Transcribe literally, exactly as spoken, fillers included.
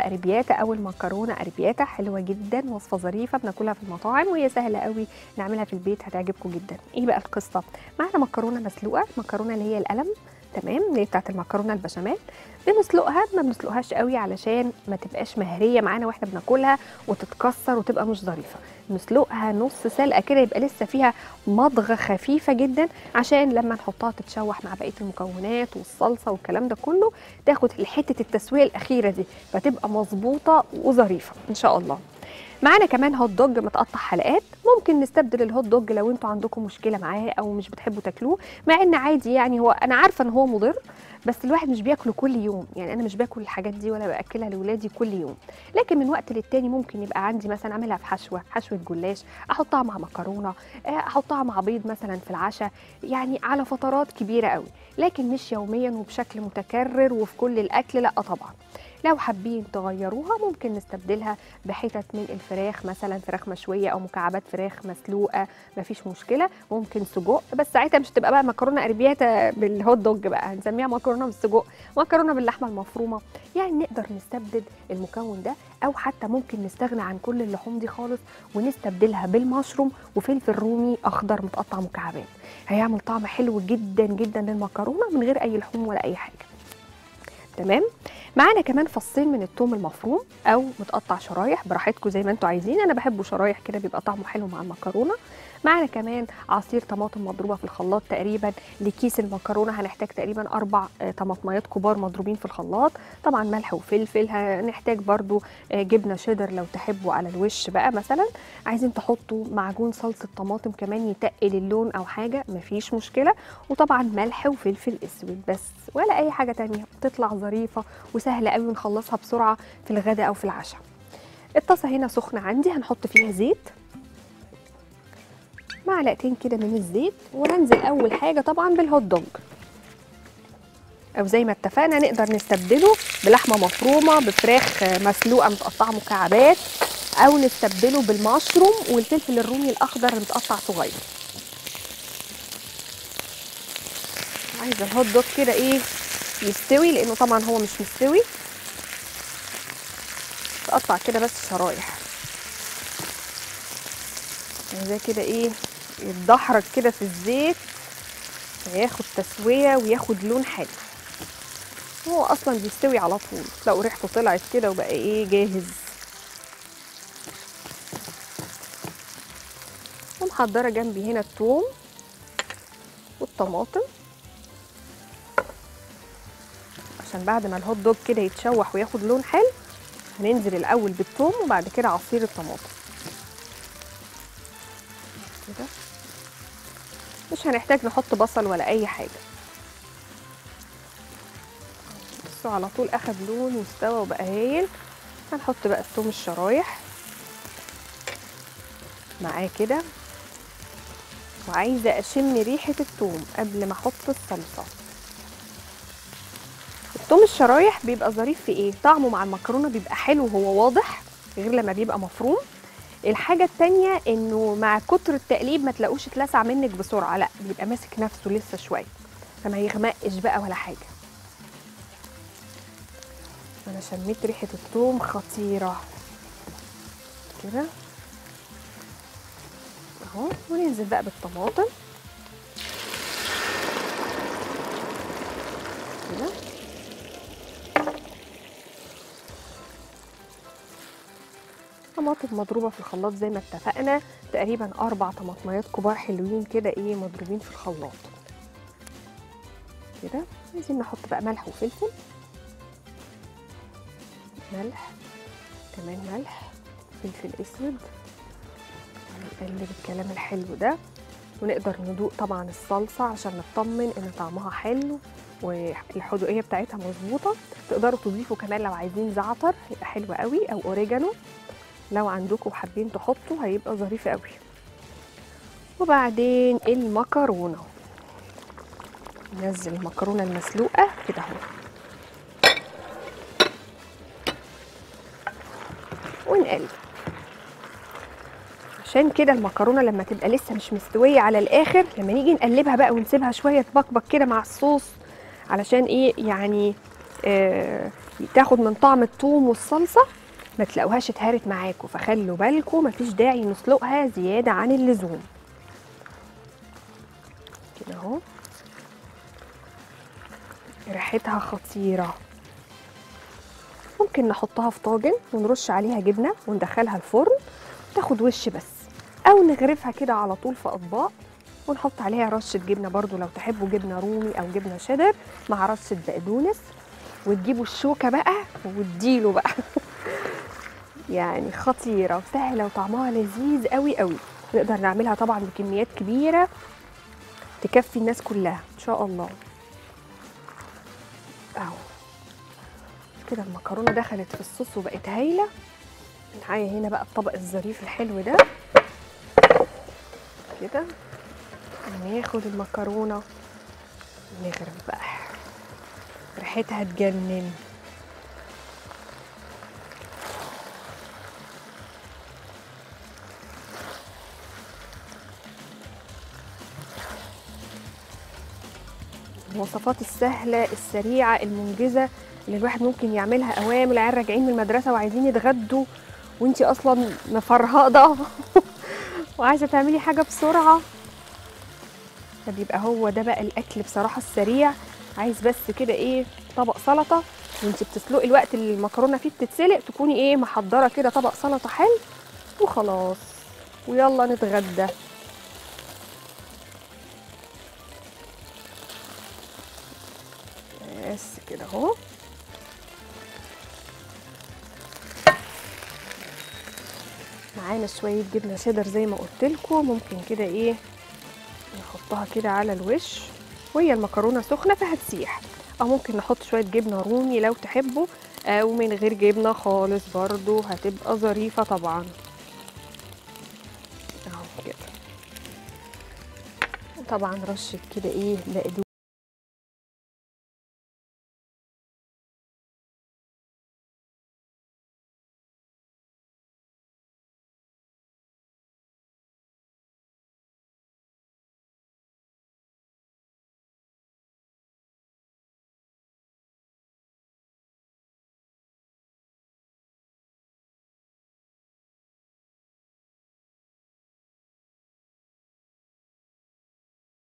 الاريبياتا او المكرونه اريبياتا، حلوه جدا، وصفه ظريفه بناكلها في المطاعم وهي سهله قوي نعملها في البيت، هتعجبكم جدا. ايه بقى القصه؟ معانا مكرونه مسلوقه، مكرونه اللي هي القلم، تمام، اللي هي بتاعت المكرونه البشاميل. بنسلقها، ما بنسلقهاش قوي علشان ما تبقاش مهريه معانا واحنا بناكلها وتتكسر وتبقى مش ظريفه. نسلقها نص سلقه كده، يبقى لسه فيها مضغه خفيفه جدا، عشان لما نحطها تتشوح مع بقيه المكونات والصلصه والكلام ده كله تاخد حته التسويه الاخيره دي، فتبقى مظبوطه وظريفه ان شاء الله. معانا كمان هوت دوج متقطع حلقات، ممكن نستبدل الهوت دوج لو انتوا عندكم مشكله معاه او مش بتحبوا تاكلوه، مع ان عادي يعني، هو انا عارفه ان هو مضر، بس الواحد مش بياكله كل يوم، يعني انا مش باكل الحاجات دي ولا باكلها لاولادي كل يوم، لكن من وقت للتاني ممكن يبقى عندي مثلا اعملها في حشوه حشوه جلاش، احطها مع مكرونه، احطها مع بيض مثلا في العشاء، يعني على فترات كبيره قوي، لكن مش يوميا وبشكل متكرر وفي كل الاكل، لا طبعا. لو حابين تغيروها ممكن نستبدلها بحتت من الفراخ، مثلا فراخ مشويه او مكعبات فراخ مسلوقه، مفيش مشكله. ممكن سجق، بس ساعتها مش هتبقى بقى مكرونه اربياتا بالهوت دوج بقى، هنسميها مكرونه بالسجق، مكرونه باللحمه المفرومه، يعني نقدر نستبدل المكون ده، او حتى ممكن نستغنى عن كل اللحوم دي خالص ونستبدلها بالمشروم وفلفل رومي اخضر متقطع مكعبات، هيعمل طعم حلو جدا جدا للمكرونه من غير اي لحوم ولا اي حاجه. تمام. معانا كمان فصين من الثوم المفروم او متقطع شرايح، براحتكم زي ما انتوا عايزين، انا بحبه شرايح كده بيبقى طعمه حلو مع المكرونه. معانا كمان عصير طماطم مضروبه في الخلاط، تقريبا لكيس المكرونه هنحتاج تقريبا اربع طماطميات كبار مضروبين في الخلاط، طبعا ملح وفلفل، هنحتاج برده جبنه شيدر لو تحبوا على الوش بقى، مثلا عايزين تحطوا معجون صلصه طماطم كمان يتقل اللون او حاجه مفيش مشكله، وطبعا ملح وفلفل اسود بس، ولا اي حاجه تانية، تطلع ظريفه وسهله قوي ونخلصها بسرعه في الغداء او في العشاء. الطاسه هنا سخنه عندي، هنحط فيها زيت، معلقتين كده من الزيت، وهنزل اول حاجه طبعا بالهوت دوج، او زي ما اتفقنا نقدر نستبدله بلحمه مفرومه، بفراخ مسلوقه متقطعه مكعبات، او نستبدله بالمشروم والفلفل الرومي الاخضر المتقطع صغير. عايزه الهوت دوج كده ايه يستوي، لانه طبعا هو مش مستوي، تقطع كده بس شرايح، عايزاه كده ايه يتدحرج كده في الزيت وياخد تسويه وياخد لون حلو. هو اصلا بيستوي على طول، تلاقوا ريحته طلعت كده وبقى ايه جاهز. ومحضره جنبي هنا الثوم والطماطم، عشان بعد ما الهوت دوج كده يتشوح وياخد لون حلو هننزل الاول بالثوم وبعد كده عصير الطماطم كده، مش هنحتاج نحط بصل ولا اي حاجه، بصوا على طول اخد لون واستوى وبقى هايل. هنحط بقى الثوم الشرايح معاه كده، وعايزه اشم ريحه الثوم قبل ما احط الصلصه. الثوم الشرايح بيبقى ظريف في ايه؟ طعمه مع المكرونه بيبقى حلو وهو واضح، غير لما بيبقى مفروم. الحاجه التانيه انه مع كتر التقليب ما تلاقوش اتلسع منك بسرعه، لا بيبقى ماسك نفسه لسه شويه، فما يغمقش بقى ولا حاجه. انا شميت ريحه الثوم خطيره كده اهو، وننزل بقى بالطماطم كده، طماطم مضروبه في الخلاط زي ما اتفقنا، تقريبا اربع طماطميات كبار حلوين كده ايه مضروبين في الخلاط كده. عايزين نحط بقى ملح وفلفل، ملح كمان ملح، فلفل اسود، نقلب الكلام الحلو ده، ونقدر ندوق طبعا الصلصه عشان نطمن ان طعمها حلو والحدوقيه بتاعتها مظبوطه. تقدروا تضيفوا كمان لو عايزين زعتر يبقى حلو قوي، او اوريجانو لو عندكم حابين تحطوا هيبقى ظريف قوي. وبعدين المكرونه، ننزل المكرونه المسلوقه كده اهو، ونقلب، عشان كده المكرونه لما تبقى لسه مش مستويه على الاخر، لما نيجي نقلبها بقى ونسيبها شويه تبقبق كده مع الصوص، علشان ايه يعني آه تاخد من طعم الثوم والصلصه ما تلاقوهاش اتهرت معاكم، فخلوا بالكم مفيش داعي نسلقها زياده عن اللزوم. كده اهو ريحتها خطيره. ممكن نحطها في طاجن ونرش عليها جبنه وندخلها الفرن تاخد وش بس، او نغرفها كده على طول في اطباق ونحط عليها رشه جبنه برضو لو تحبوا جبنه رومي او جبنه شيدر مع رشه بقدونس، وتجيبوا الشوكه بقى وتديله بقى يعني خطيره وسهله وطعمها لذيذ قوي قوي. نقدر نعملها طبعا بكميات كبيره تكفي الناس كلها ان شاء الله. اهو كده المكرونه دخلت في الصوص وبقت هايله. معايا هنا بقى الطبق الظريف الحلو ده كده، ناخد المكرونه نغرف بقى، ريحتها تجنن. الوصفات السهله السريعه المنجزه اللي الواحد ممكن يعملها اوام العيال راجعين من المدرسه وعايزين يتغدوا وانتي اصلا مفرهده وعايزه تعملي حاجه بسرعه، فبيبقى هو ده بقى الاكل بصراحه السريع. عايز بس كده ايه طبق سلطه وانتي بتسلقي الوقت اللي المكرونه فيه بتتسلق تكوني ايه محضره كده طبق سلطه حلو وخلاص ويلا نتغدى. بس كده اهو. معانا شويه جبنه شيدر زي ما قلت لكم، ممكن كده ايه نحطها كده على الوش وهي المكرونه سخنه فهتسيح، او ممكن نحط شويه جبنه رومي لو تحبوا، او من غير جبنه خالص برضو هتبقى ظريفه طبعا. اهو كده طبعا رشه كده ايه بقدونس